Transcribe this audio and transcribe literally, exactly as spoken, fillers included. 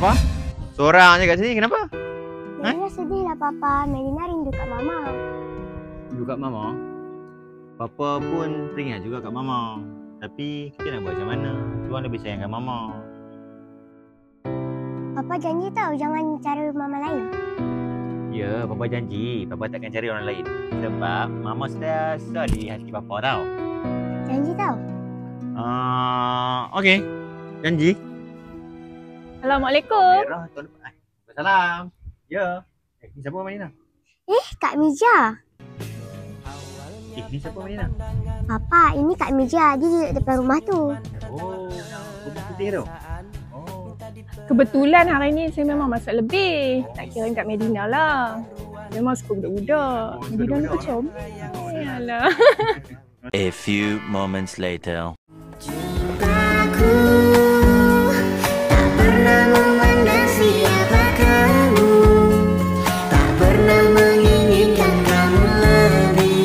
Apa? Seorang je kat sini, kenapa? Medina sedih lah Papa. Medina rindu kat Mama. Rindu kat Mama? Papa pun teringat juga kat Mama. Tapi kita nak buat macam mana? Tuan lebih sayangkan Mama. Papa janji tau jangan cari Mama lain. Ya, Papa janji. Papa takkan cari orang lain. Sebab Mama sentiasa di hati Papa tau. Janji tau. Uh, Okey. Janji. Assalamualaikum. Merah tuan depan. Waalaikumsalam. Ya. Eh, ni siapa Madina? Eh, Kak Mija. Eh, ni siapa Madina? Papa, ini Kak Mija. Dia duduk depan rumah tu. Oh, rumah putih tu. Oh. Kebetulan hari ni saya memang masak lebih. Tak kira kat Medina lah. Memang suka budak-budak. Oh, Medina ni budak-budak. macam. Yalah. A few moments later.